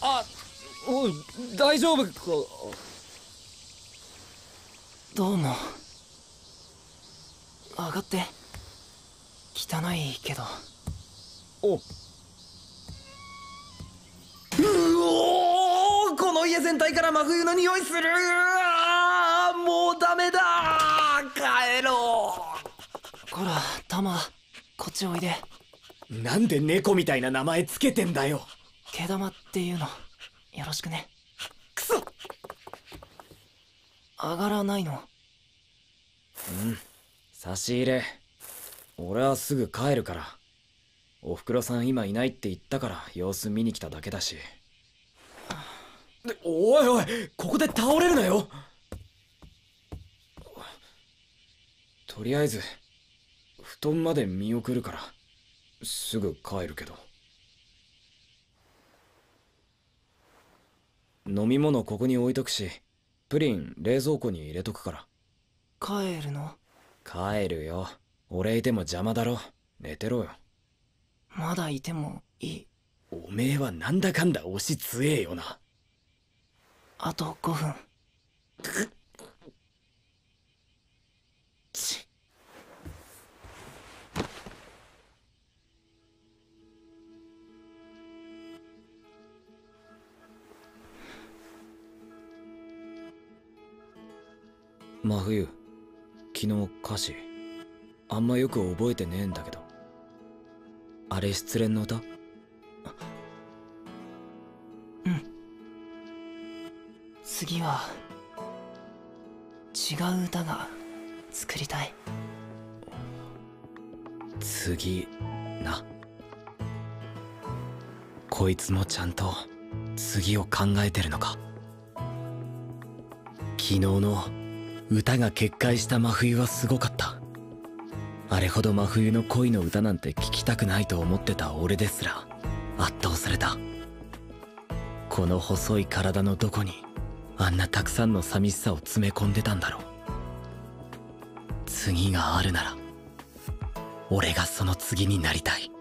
おい、大丈夫か。 どうも。上がって。汚いけど。 おお、この家全体から真冬の匂いする。もうダメだ。帰ろう。 こら、タマ、こっちおいで。 なんで猫みたいな名前つけてんだよ。 毛玉っていうの、よろしくね。 くそ。 上がらないの？ 差し入れ。俺はすぐ帰るから。おふくろさん今いないって言ったから様子見に来ただけだし。おいおい、ここで倒れるなよ。とりあえず布団まで見送るからすぐ帰るけど。飲み物ここに置いとくし、プリン冷蔵庫に入れとくから。 帰るの？ 帰るよ。俺いても邪魔だろ。寝てろよ。 まだいてもいい？ おめえはなんだかんだ押し強えよな。 あと5分。 真冬、昨日歌詞あんまよく覚えてねえんだけど、あれ失恋の歌？ うん。次は違う歌が作りたい。 次な。こいつもちゃんと次を考えてるのか。昨日の歌が決壊した真冬はすごかった。あれほど真冬の恋の歌なんて聞きたくないと思ってた俺ですら圧倒された。この細い体のどこにあんなたくさんの寂しさを詰め込んでたんだろう。次があるなら俺がその次になりたい。